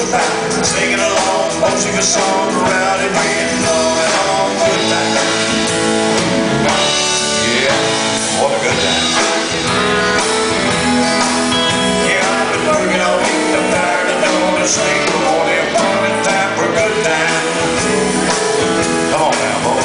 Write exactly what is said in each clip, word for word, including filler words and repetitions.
about, singing along, won't sing a song around it, being long and long, good time. Yeah, what a good time. Yeah, I've been working all week, I'm tired and don't want to sleep, but only a moment time for a good time. Come on now, boy.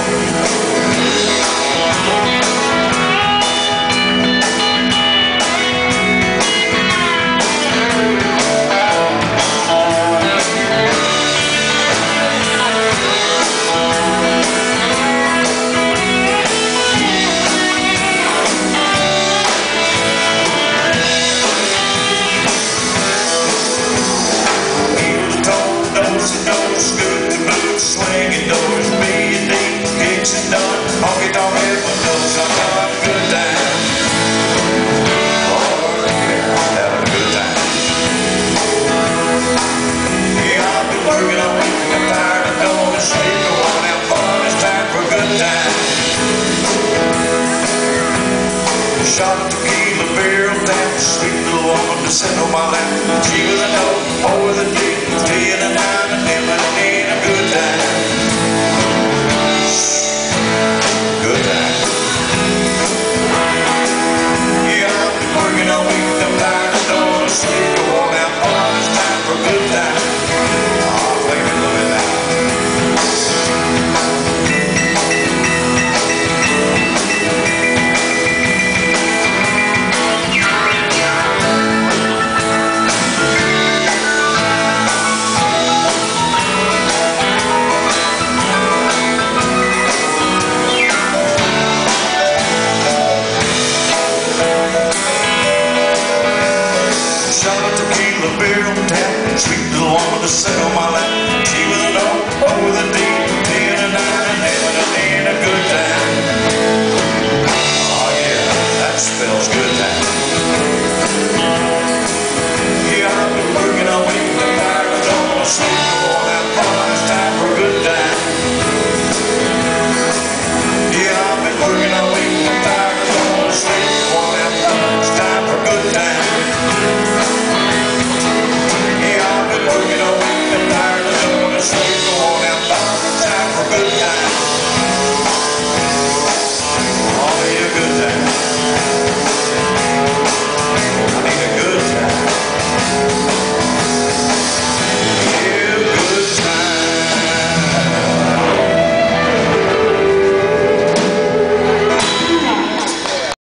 Swinging doors, me and Dean, kicks and done, honky tonk heaven knows I'm having a good time. Oh, yeah, having a good time. Yeah, I've been working all week, I'm tired and don't want to sleep, but one out fun, it's time for a good time. Shot a tequila barrel down, sweet little woman to sit on my lap. She was a note, oh with a dick, tea and a dime, and him and me and a good time. Good time. Yeah, I've been working all week, I'm tired and don't want to sleep, but one out fun, it's time for a good time. Oh, baby, look at that. Sweet little woman to sit on my lap. She was a note, oh, with a